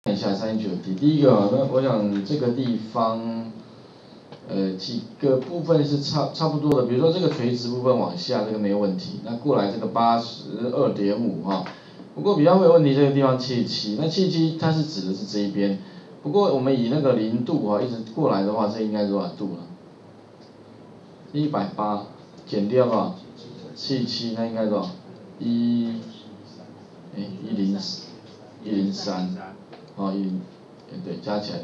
看一下39题，第一个啊，那我想这个地方，几个部分是差不多的，比如说这个垂直部分往下，这个没有问题。那过来这个82.5哈，不过比较会有问题这个地方77，那77它是指的是这一边，不过我们以那个0度啊一直过来的话，这应该是多少度了？180减掉多少？77，那应该多少？103，哦对，加起来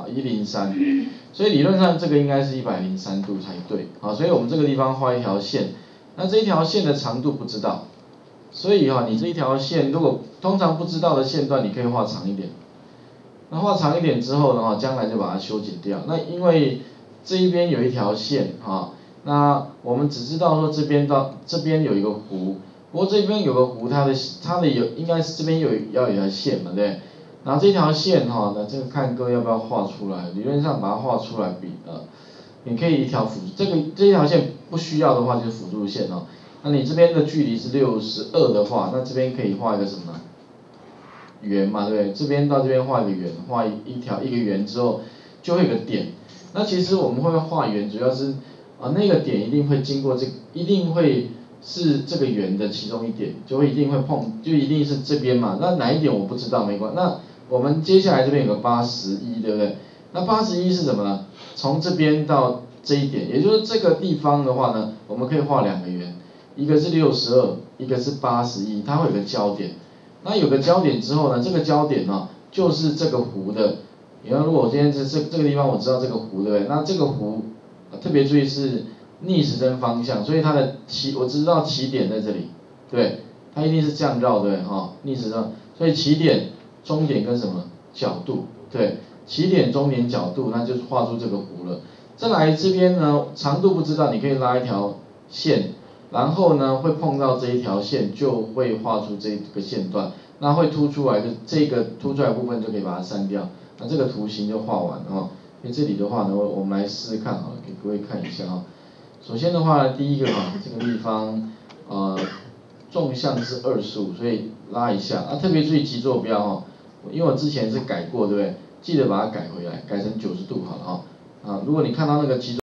180，103，所以理论上这个应该是103度才对，好，所以我们这个地方画一条线，那这一条线的长度不知道，所以你这一条线如果通常不知道的线段，你可以画长一点，那画长一点之后呢，将来就把它修剪掉，那因为这一边有一条线那我们只知道说这边到这边有一个弧，不过这边有个弧，它的应该是这边要有一条线嘛，对不对？然后这条线那这个看各位要不要画出来，理论上把它画出来你可以一条这一条线不需要的话就是辅助线那你这边的距离是62的话，那这边可以画一个什么呢？圆嘛，对不对？这边到这边画一个圆，画一个圆之后就会有个点。那其实我们会画圆，主要是那个点一定会经过一定会是这个圆的其中一点，一定会碰，就一定是这边嘛。那哪一点我不知道，没关系。那我们接下来这边有个81，对不对？那81是什么呢？从这边到这一点，也就是这个地方的话呢，我们可以画两个圆，一个是62，一个是81，它会有个交点。那有个交点之后呢，这个交点就是这个弧的。你看，如果我今天这个地方我知道这个弧，对不对？那这个弧特别注意是逆时针方向，所以它的我知道起点在这里，对，它一定是这样绕的逆时针，所以起点、终点跟什么角度？对，起点、终点、角度，那就是画出这个弧了。再来这边呢，长度不知道，你可以拉一条线。然后呢，会碰到这一条线，就会画出这个线段，那会凸出来，就这个凸出来的部分就可以把它删掉，那这个图形就画完了因为这里的话呢，我们来试试看给各位看一下首先的话，第一个这个地方纵向是25，所以拉一下特别注意极坐标因为我之前是改过，对不对？记得把它改回来，改成90度好了如果你看到那个极坐